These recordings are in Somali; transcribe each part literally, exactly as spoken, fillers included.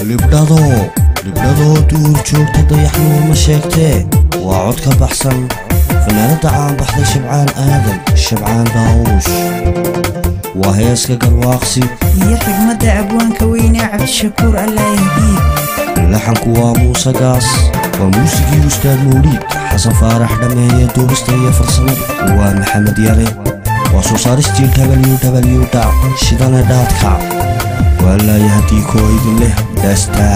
libdhado libdhado duur joogta dayaxnimo ma sheegtee waa cod ka baxsan fanaanada caan baxday Shabcaan Aadan Shabcaan Daawush waa heeska garwaaqsi iyo xigmada abwaanka weyne Cabdishakuur Allah yahdiik laxanku waa Muuse Gaas waa muusigii Ustaad Mawliid Xasan Faarax dhameeye duubista iyo farsamada waa Maxamed Yare waa soo saaristii w w dot shidane dot com والله يهديكو إذن له دستا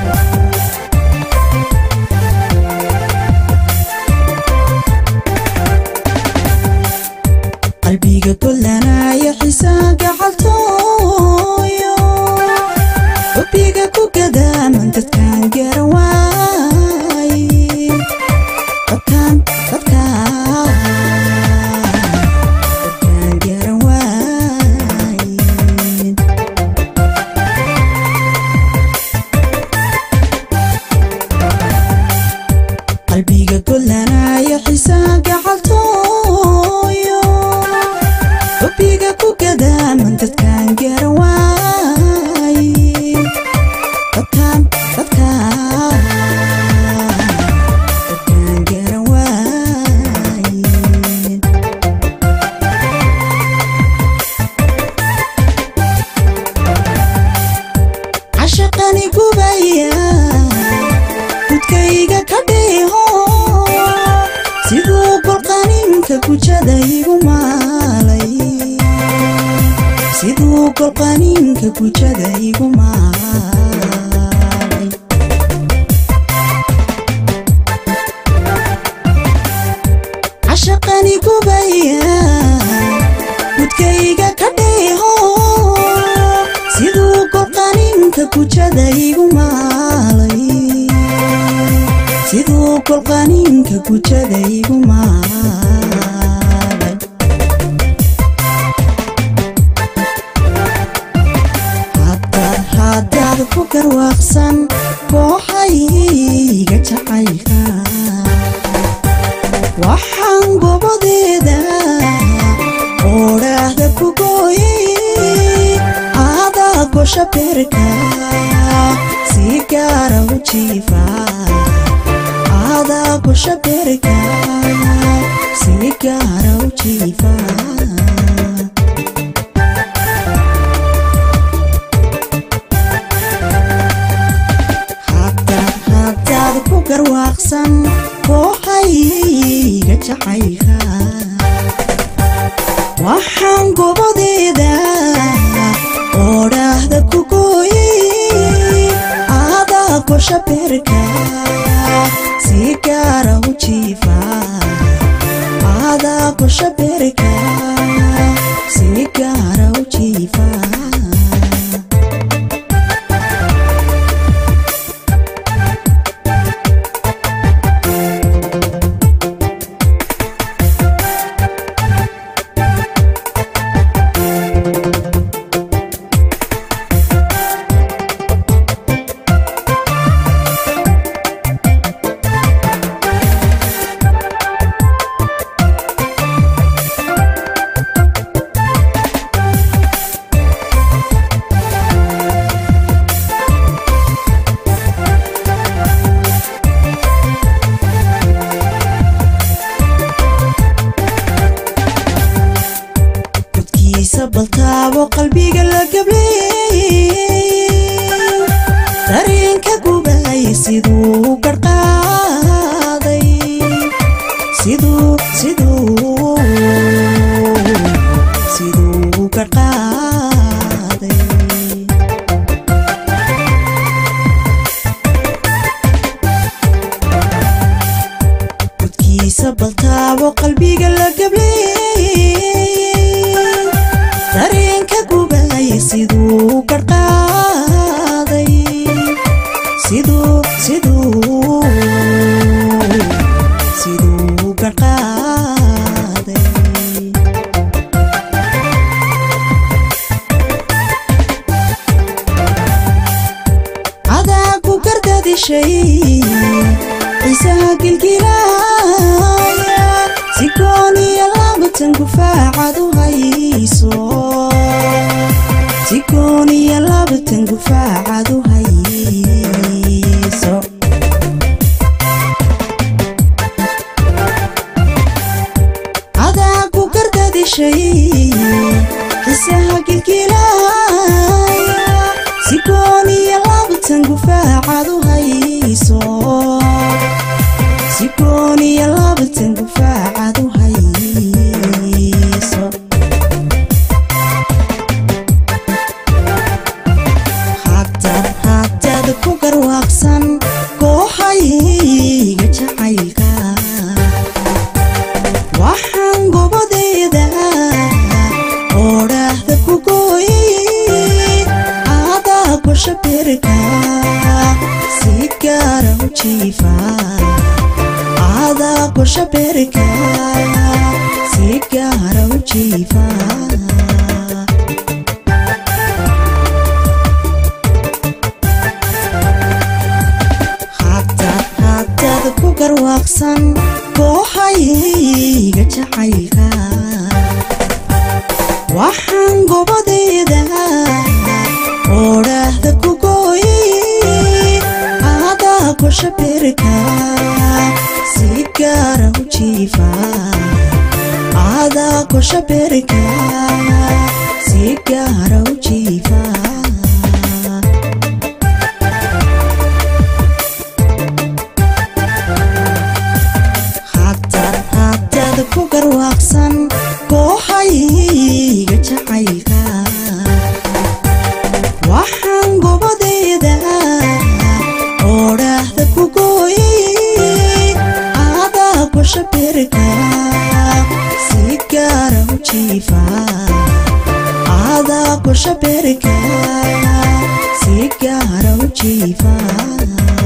قلبي كلنا يحساك حالتويو وبيك كوكدا من تتكان جرواي تتكان تتكان تتكان جرواي قلبي كلنا يحساك حالتويو وبيك كوكدا من تتكان جرواي تتكان تتكان تتكان جرواي عشقني كوبايا كودكايغا كديهو سيدو قلقانينكا كوجادايغو مالay sidoo qalqaninka kujada igu maalay ashaqani kubaya kudkayga kadheeho sidoo qalqaninka kujada igu maalay sidoo qalqaninka kujada igu maalay فكر واخسن كوحيغا جعيلكا waxaan gobodeeda oraahda ku gooyay aada gosha berka si gaara u jiifa aada gosha berka si gaara u jiifa garwaaqsan kooxayga jacaylka waxaan gobodeeda oraahda ku gooyay aada gosha berka si gaara u jiifa aada gosha berka si gaara u jiifa baltaabo qalbiga la gablay dareenka gubay sidoo qarqaaday sidoo sidoo sidoo qarqaaday gudkiisa baltaabo qalbiga la gablay dareenka gubay sidoo qarqaaday sidoo sidoo sidoo qarqaaday adaa ku gardadishay isaha gilgilaaya sikooniya laabatan gufaacad u hayso سكوني يلا بتنقفع عدو هاي shabirka sigara ujifa ada ko shabirka sigara ujifa hatta hatta ku garwaqsan kooxayga jacaylka waxaan gobadeeda orahda ku gooyay ada ko shabirka sigara ujifa ada ko shabirka sigara ujifa hatta hatta ku garwaqsan kooxayga jacaylka waxaan gobadeeda orahda ku gooyay ada ko shabirka sigara ujifa ada ko shabirka sigara ujifa